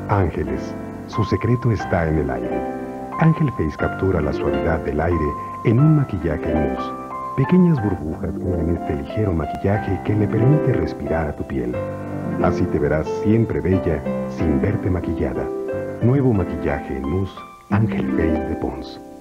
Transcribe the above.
Ángeles, su secreto está en el aire. Ángel Face captura la suavidad del aire en un maquillaje mousse. Pequeñas burbujas crean este ligero maquillaje que le permite respirar a tu piel. Así te verás siempre bella sin verte maquillada. Nuevo maquillaje en mousse Ángel Face de Pond's.